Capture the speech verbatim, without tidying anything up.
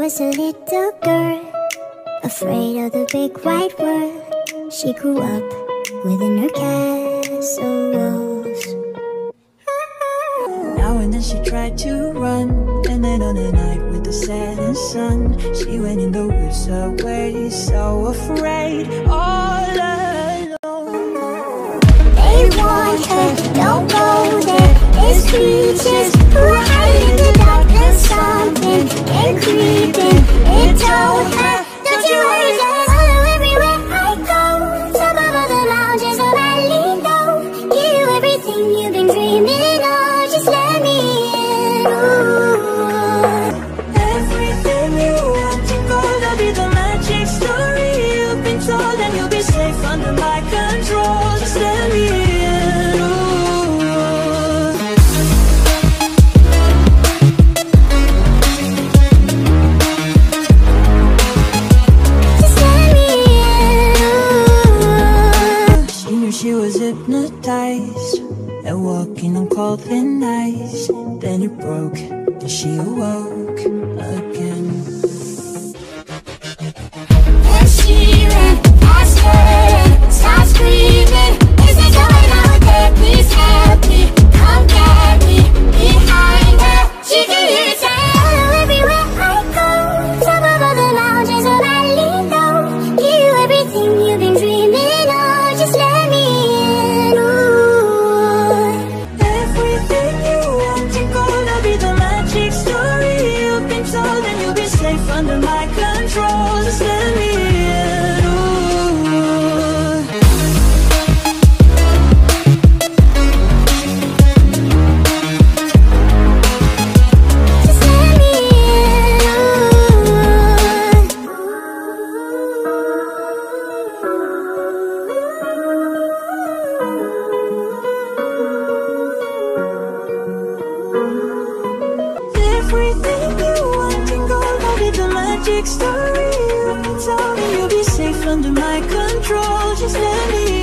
was a little girl, afraid of the big wide world. She grew up within her castle walls. Now and then she tried to run, and then on a night with the setting sun, she went in the woods away, so afraid, all alone. They warned her, don't go there, there's creatures who are hiding in the darkness. Something and creeping, it told her, don't you worry, just follow everywhere I go. Top of all the mountains, all I lean low. Give you everything you've been dreaming of, just let me in. Ooh. Everything you want and gold, I'll be the magic story you've been told, and you'll be safe under my control, just let me in. She was hypnotized and walking on cold thin ice. Then it broke and she awoke again. And she ran faster and started screaming, is there going on with her? Please help me, come get me. Behind her, she can hear it say, follow everywhere I go. Top of all the mountains, all I lean low. Give you everything you've been dreaming of, just let me in. Ooh. Everything you want and gold, I'll be the magic story you've been told, and you'll be safe under my control, just let me in. Ooh. Just let me in. Everything you want and gold, I'll be the magic story you've been told, and you'll be safe under my control, just let me in.